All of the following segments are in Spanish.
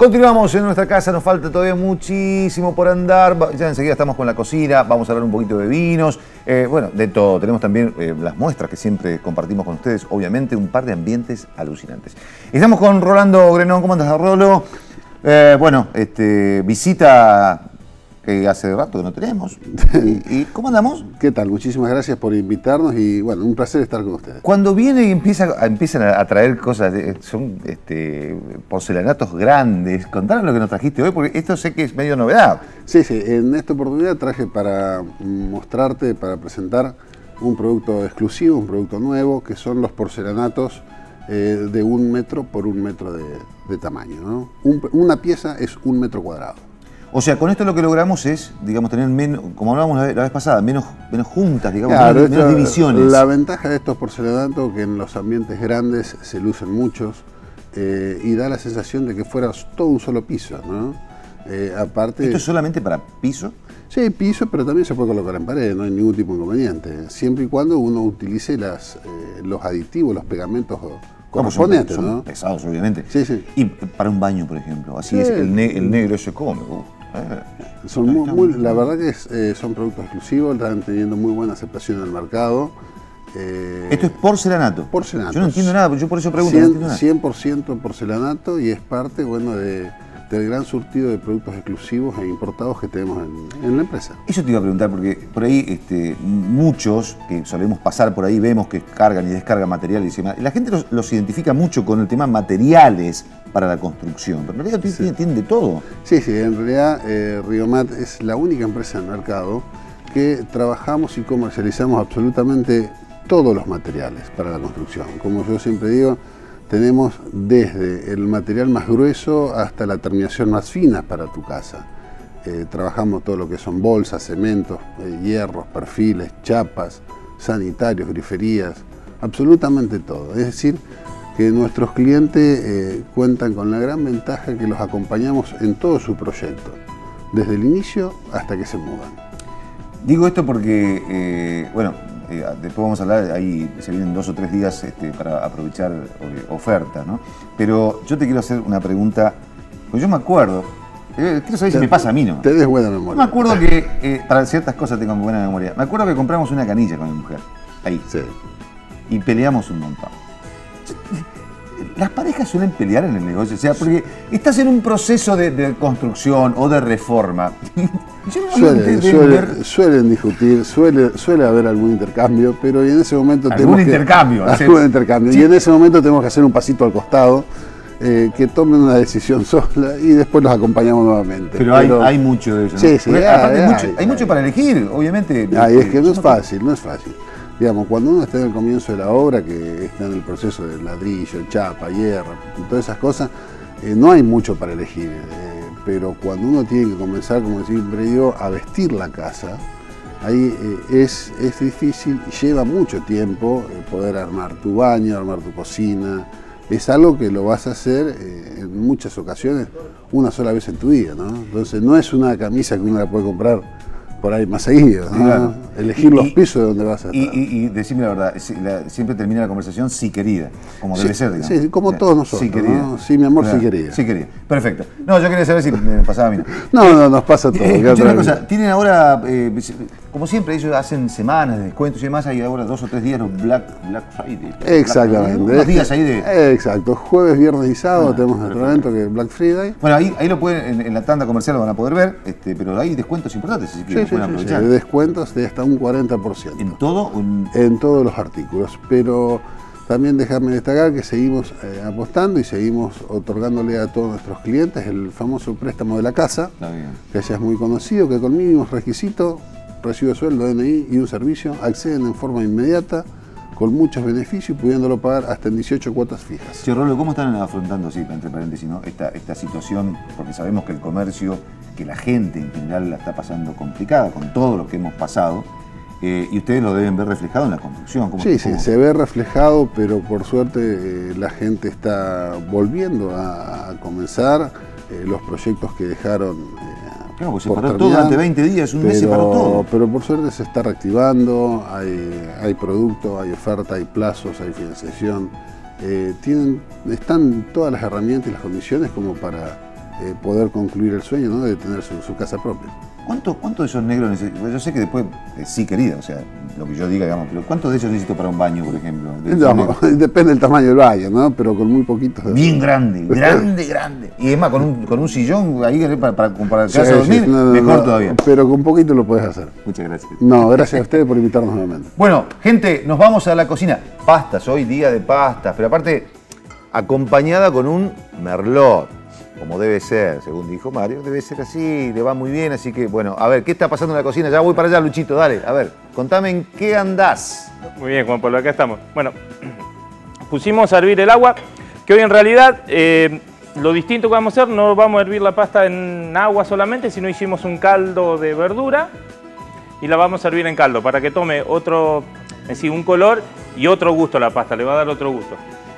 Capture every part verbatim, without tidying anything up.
Continuamos en nuestra casa, nos falta todavía muchísimo por andar. Ya enseguida estamos con la cocina, vamos a hablar un poquito de vinos, eh, bueno, de todo. Tenemos también eh, las muestras que siempre compartimos con ustedes, obviamente un par de ambientes alucinantes. Estamos con Rolando Grenón. ¿Cómo andas, Rolo? Eh, bueno, este, visita que hace rato que no tenemos. ¿Y, y cómo andamos? ¿Qué tal? Muchísimas gracias por invitarnos y bueno, un placer estar con ustedes. Cuando viene y empieza, empiezan a traer cosas, de, son este, porcelanatos grandes, contanos lo que nos trajiste hoy, porque esto sé que es medio novedad. Sí, sí, en esta oportunidad traje para mostrarte, para presentar un producto exclusivo, un producto nuevo, que son los porcelanatos eh, de un metro por un metro de, de tamaño, ¿no? Un, una pieza es un metro cuadrado. O sea, con esto lo que logramos es, digamos, tener menos, como hablábamos la vez, la vez pasada, menos, menos juntas, digamos, claro, menos, menos divisiones. La ventaja de estos porcelanatos que en los ambientes grandes se lucen muchos eh, y da la sensación de que fuera todo un solo piso, ¿no? Eh, aparte, ¿Esto es solamente para piso? Sí, piso, pero también se puede colocar en pared, no hay ningún tipo de inconveniente, siempre y cuando uno utilice las, eh, los aditivos, los pegamentos correspondientes, son, son ¿no? pesados, obviamente. Sí, sí. Y para un baño, por ejemplo, así sí. es, el, ne el negro ese come. Uh. Eh, son muy, muy, la verdad que es, eh, son productos exclusivos, están teniendo muy buena aceptación en el mercado. Eh, ¿Esto es porcelanato? Porcelanato. Yo no entiendo nada, yo por eso pregunto. cien por ciento porcelanato y es parte, bueno, de, del gran surtido de productos exclusivos e importados que tenemos en, en la empresa. Eso te iba a preguntar, porque por ahí este, muchos que solemos pasar por ahí vemos que cargan y descargan materiales y demás. La gente los, los identifica mucho con el tema materiales para la construcción, pero en realidad sí. tienen, tienen de todo. Sí, sí, en realidad eh, Riomat es la única empresa en el mercado que trabajamos y comercializamos absolutamente todos los materiales para la construcción. Como yo siempre digo, tenemos desde el material más grueso hasta la terminación más fina para tu casa. Eh, trabajamos todo lo que son bolsas, cementos, eh, hierros, perfiles, chapas, sanitarios, griferías, absolutamente todo. Es decir, que nuestros clientes eh, cuentan con la gran ventaja que los acompañamos en todo su proyecto, desde el inicio hasta que se mudan. Digo esto porque, eh, bueno, eh, después vamos a hablar, ahí se vienen dos o tres días este, para aprovechar eh, ofertas, ¿no? Pero yo te quiero hacer una pregunta, pues yo me acuerdo, eh, quiero saber te, si me pasa a mí, ¿no? Te des buena memoria. Me acuerdo que, eh, para ciertas cosas tengo buena memoria, me acuerdo que compramos una canilla con mi mujer, ahí, sí. Y peleamos un montón. Las parejas suelen pelear en el negocio, o sea, porque estás en un proceso de, de construcción o de reforma. Yo no suelen, suelen, suelen discutir, suele, suele haber algún intercambio, pero en ese momento ¿Algún tenemos intercambio? que, algún intercambio. Sí. Y en ese momento tenemos que hacer un pasito al costado, eh, que tomen una decisión sola y después los acompañamos nuevamente. Pero, pero hay, hay mucho de eso, ¿no? Sí, sí. Hay, hay, hay, mucho, hay, hay mucho para elegir, obviamente. Ay, es que no es fácil, no es fácil. Digamos, cuando uno está en el comienzo de la obra, que está en el proceso de ladrillo, chapa, hierro, todas esas cosas, eh, no hay mucho para elegir. Eh, pero cuando uno tiene que comenzar, como siempre digo, a vestir la casa, ahí eh, es, es difícil y lleva mucho tiempo eh, poder armar tu baño, armar tu cocina. Es algo que lo vas a hacer eh, en muchas ocasiones una sola vez en tu vida, ¿no? Entonces no es una camisa que uno la puede comprar por ahí más seguido, ¿no? Claro. Elegir y, los pisos de donde vas a estar. Y, y, y decime la verdad, la, siempre termina la conversación sí querida, como sí, debe ser, digamos. Sí, como todos nosotros, sí, querida. ¿no? Sí, mi amor, claro. sí querida. Sí querida, perfecto. No, yo quería saber si me pasaba a mí. No, no, nos pasa todo. Eh, una cosa, tienen ahora, eh, como siempre, ellos hacen semanas de descuentos y demás, hay ahora dos o tres días los Black, Black Friday. Exactamente. Black, unos días ahí de... Exacto, jueves, viernes y sábado ah, tenemos nuestro evento que es Black Friday. Bueno, ahí, ahí lo pueden, en, en la tanda comercial lo van a poder ver, este, pero hay descuentos importantes, así que sí, lo sí, pueden sí, aprovechar. Sí, de descuentos de hasta un cuarenta por ciento. ¿En todo? En... en todos los artículos, pero también déjame destacar que seguimos eh, apostando y seguimos otorgándole a todos nuestros clientes el famoso préstamo de la casa, que ya es muy conocido, que con mínimos requisitos, recibo de sueldo, D N I y un servicio, acceden en forma inmediata, con muchos beneficios, pudiéndolo pagar hasta en dieciocho cuotas fijas. Sí, Rolo, ¿cómo están afrontando, sí, entre paréntesis, ¿no? esta, esta situación? Porque sabemos que el comercio, que la gente en general la está pasando complicada con todo lo que hemos pasado, eh, y ustedes lo deben ver reflejado en la construcción. ¿Cómo, sí, cómo? sí, se ve reflejado, pero por suerte eh, la gente está volviendo a, a comenzar eh, los proyectos que dejaron. Eh, Claro, pues se paró todo durante veinte días, un pero, mes se paró todo. Pero por suerte se está reactivando, hay, hay producto, hay oferta, hay plazos, hay financiación. Eh, tienen, están todas las herramientas y las condiciones como para eh, poder concluir el sueño, ¿no?, de tener su, su casa propia. ¿Cuánto, ¿Cuánto de esos negros necesitan? Yo sé que después, eh, sí, querida, o sea, lo que yo diga, digamos, pero ¿cuántos de ellos necesito para un baño, por ejemplo? De No, depende del tamaño del baño, ¿no? Pero con muy poquitos. Bien grande, grande, grande. Y es más, con un, con un sillón ahí para, para, para quedarse Sí, a dormir, sí, no, no, mejor no, todavía. Pero con poquito lo puedes hacer. Muchas gracias. No, gracias a ustedes por invitarnos nuevamente. Bueno, gente, nos vamos a la cocina. Pastas, hoy día de pastas, pero aparte acompañada con un merlot, como debe ser, según dijo Mario, debe ser así, le va muy bien, así que bueno, a ver, ¿qué está pasando en la cocina? Ya voy para allá, Luchito, dale, a ver, contame en qué andás. Muy bien, Juan Pablo, acá estamos. Bueno, pusimos a hervir el agua, que hoy en realidad eh, lo distinto que vamos a hacer, no vamos a hervir la pasta en agua solamente, sino hicimos un caldo de verdura y la vamos a hervir en caldo para que tome otro, es decir, un color y otro gusto a la pasta, le va a dar otro gusto.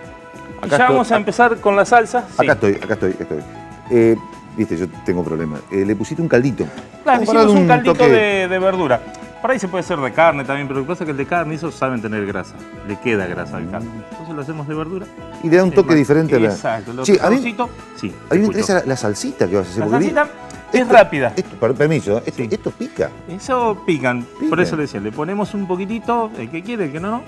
Y ya estoy, vamos a empezar con la salsa. Acá Sí. estoy, acá estoy, acá estoy. Eh, Viste, yo tengo problemas. Eh, le pusiste un caldito. Claro, Como para hicimos darle un caldito toque. de, de verdura. Por ahí se puede hacer de carne también, pero lo que pasa es que el de carne, esos saben tener grasa. Le queda grasa al caldo. Entonces lo hacemos de verdura. Y le da un toque Es más, diferente a la... Exacto. Lo Sí, a mí, saborcito, sí, a te mí me escucho. interesa la, la salsita que vas a hacer. La porque salsita vi- es rápida. Esto, per- permiso, ¿eh? esto, Sí. esto pica. Eso pican. Pican. Por eso le decía, le ponemos un poquitito, el que quiere, el que no, no.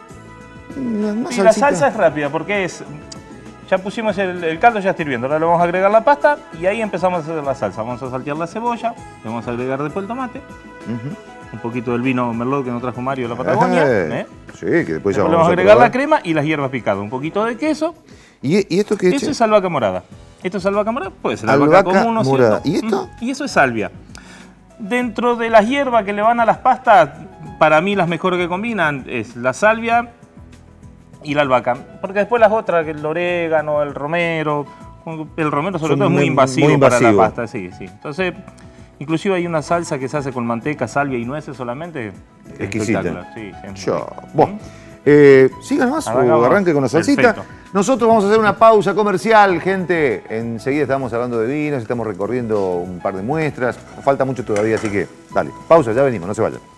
Una- una Y la salsita. salsa es rápida porque es... Ya pusimos el, el caldo, ya está hirviendo. Ahora le vamos a agregar la pasta y ahí empezamos a hacer la salsa. Vamos a saltear la cebolla, le vamos a agregar después el tomate, Ujú. un poquito del vino merlot que nos trajo Mario de la Patagonia. Eh, ¿eh? Sí, que después ya Después le vamos vamos a a agregar probar. la crema y las hierbas picadas. Un poquito de queso. ¿Y, y esto qué Eso che? es albahaca morada. Esto es albahaca morada, puede ser Albahaca albahaca común, ¿no es morada. cierto? ¿Y esto? Mm, Y eso es salvia. Dentro de las hierbas que le van a las pastas, para mí las mejores que combinan es la salvia y la albahaca. Porque después las otras, que el orégano, el romero, el romero sobre Son todo es muy muy- invasivo, muy para la invasivo. pasta. Sí, sí. Entonces, inclusive hay una salsa que se hace con manteca, salvia y nueces solamente. Exquisita. Espectacular, sí, sí, es Yo. muy- Bueno, ¿Mm? eh, sigan más o Arrancamos. arranque con la salsita. Perfecto. Nosotros vamos a hacer una pausa comercial, gente. Enseguida estamos hablando de vinos, estamos recorriendo un par de muestras. Falta mucho todavía, así que dale, pausa, ya venimos, no se vayan.